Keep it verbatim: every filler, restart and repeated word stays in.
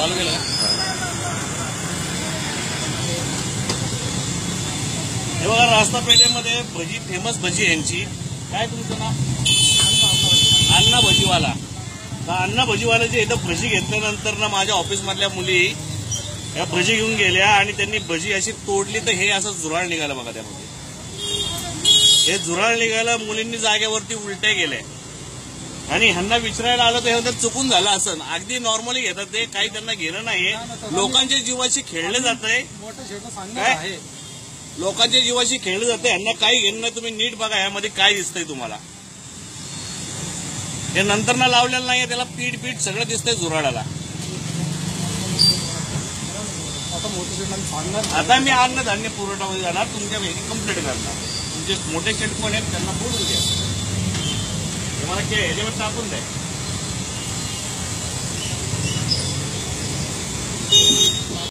चालू केलं. हे बघा रास्ता पेठेमध्ये भजी, फेमस भजी यांची. काय तुमचं नाव? अण्णा भजीवाला. तर अण्णा भजीवाल्याचे इथं भजी घेतल्यानंतर ना माझ्या ऑफिसमधल्या मुली या भजी घेऊन गेल्या आणि त्यांनी भजी अशी तोडली तर हे असं झुराळ निघालं बघा त्यामध्ये. हे झुराळ निघालं, मुलींनी जागेवरती उलट्या गेल्या आणि ह्यांना विचारायला आलं तर हे चुकून झालं असं. अगदी नॉर्मली घेतात ते, काही त्यांना घेणं नाहीये. लोकांच्या जीवाशी खेळलं जात आहे. काय लोकांच्या जीवाशी खेळलं जाते, ह्यांना काही घेणं नाही. तुम्ही नीट बघा ह्यामध्ये काय दिसतंय तुम्हाला. हे नंतर ना लावलेलं नाहीये, त्याला पीठ पीठ सगळं दिसतंय झुराळाला. आता मी अन्न धान्य पुरवठामध्ये जाणार, तुमच्या वेळी कंप्लेंट करणार. तुमचे मोठे शेट कोण आहेत त्यांना बोलून द्या, तुम्हाला ह्याच्यावर टाकून द्या.